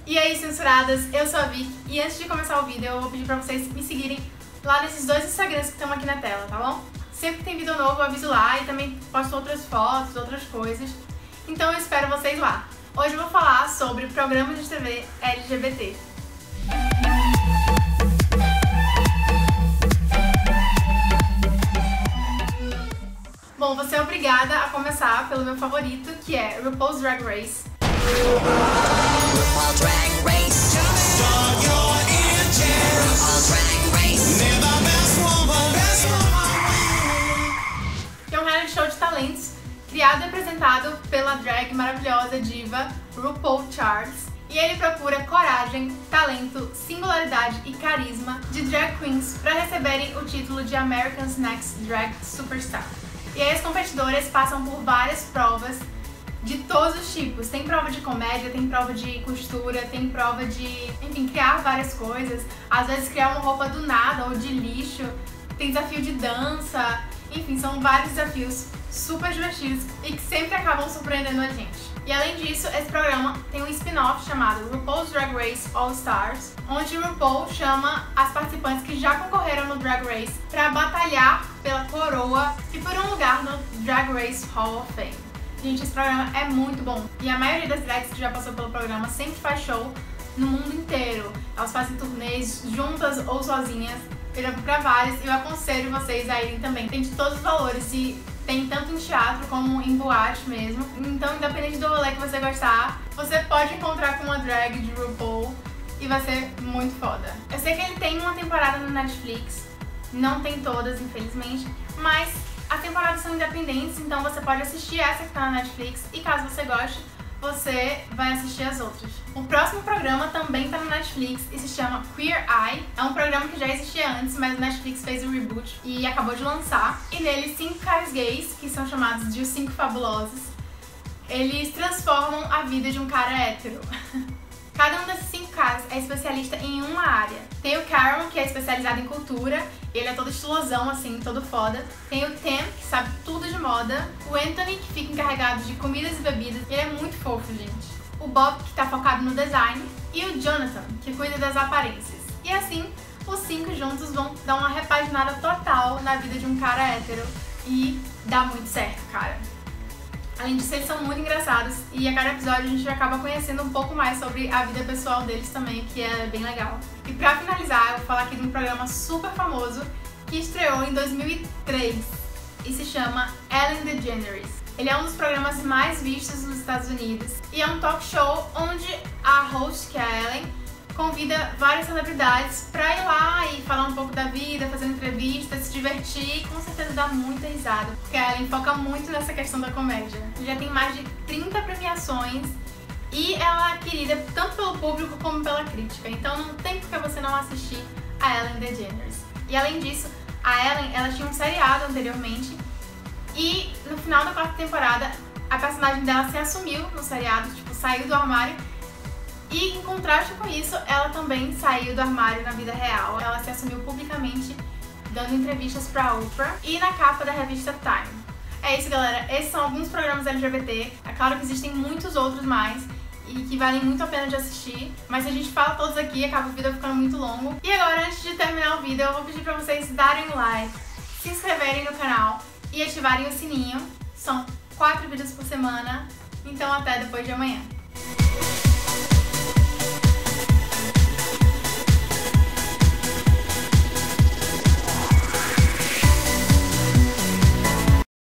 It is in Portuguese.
E aí, censuradas, eu sou a Vic e antes de começar o vídeo eu vou pedir pra vocês me seguirem lá nesses dois Instagrams que estão aqui na tela, tá bom? Sempre que tem vídeo novo eu aviso lá e também posto outras fotos, outras coisas. Então eu espero vocês lá. Hoje eu vou falar sobre programas de TV LGBT. Bom, você é obrigada a começar pelo meu favorito, que é RuPaul's Drag Race. Que é um reality show de talentos criado e apresentado pela drag maravilhosa diva RuPaul Charles. E ele procura coragem, talento, singularidade e carisma de drag queens para receberem o título de America's Next Drag Superstar. E aí as competidoras passam por várias provas de todos os tipos. Tem prova de comédia, tem prova de costura, tem prova de, enfim, criar várias coisas. Às vezes criar uma roupa do nada ou de lixo. Tem desafio de dança. Enfim, são vários desafios super divertidos e que sempre acabam surpreendendo a gente. E além disso, esse programa tem um spin-off chamado RuPaul's Drag Race All Stars, onde RuPaul chama as participantes que já concorreram no Drag Race para batalhar pela coroa e por um lugar no Drag Race Hall of Fame. Gente, esse programa é muito bom. E a maioria das drags que já passou pelo programa sempre faz show no mundo inteiro. Elas fazem turnês juntas ou sozinhas. Eu já fui pra várias e eu aconselho vocês a irem também. Tem de todos os valores e tem tanto em teatro como em boate mesmo. Então, independente do rolê que você gostar, você pode encontrar com uma drag de RuPaul e vai ser muito foda. Eu sei que ele tem uma temporada no Netflix, não tem todas, infelizmente, mas as temporadas são independentes, então você pode assistir essa que tá na Netflix e caso você goste, você vai assistir as outras. O próximo programa também tá no Netflix e se chama Queer Eye. É um programa que já existia antes, mas o Netflix fez o reboot e acabou de lançar. E nele, 5 caras gays, que são chamados de os 5 fabulosos, eles transformam a vida de um cara hétero. Cada um desses 5 caras é especialista em uma área. Tem o Cameron, que é especializado em cultura, ele é todo estilosão, assim, todo foda. Tem o Tim, que sabe tudo de moda. O Anthony, que fica encarregado de comidas e bebidas, ele é muito fofo, gente. O Bob, que tá focado no design. E o Jonathan, que cuida das aparências. E assim, os 5 juntos vão dar uma repaginada total na vida de um cara hétero. E dá muito certo, cara. Além disso, eles são muito engraçados e a cada episódio a gente acaba conhecendo um pouco mais sobre a vida pessoal deles também, que é bem legal. E pra finalizar, eu vou falar aqui de um programa super famoso que estreou em 2003 e se chama Ellen DeGeneres. Ele é um dos programas mais vistos nos Estados Unidos e é um talk show onde a host, que é a Ellen, convida várias celebridades pra ir lá e falar um pouco da vida, fazer entrevistas, se divertir e com certeza dá muita risada, porque a Ellen foca muito nessa questão da comédia. Já tem mais de 30 premiações e ela é querida tanto pelo público como pela crítica, então não tem por que você não assistir a Ellen DeGeneres. E além disso, a Ellen, ela tinha um seriado anteriormente e no final da 4ª temporada a personagem dela se assumiu no seriado, tipo, saiu do armário. E em contraste com isso, ela também saiu do armário na vida real. Ela se assumiu publicamente, dando entrevistas pra Oprah e na capa da revista Time. É isso, galera. Esses são alguns programas LGBT. É claro que existem muitos outros mais e que valem muito a pena de assistir. Mas se a gente fala todos aqui, acaba o vídeo ficando muito longo. E agora, antes de terminar o vídeo, eu vou pedir pra vocês darem um like, se inscreverem no canal e ativarem o sininho. São 4 vídeos por semana. Então até depois de amanhã.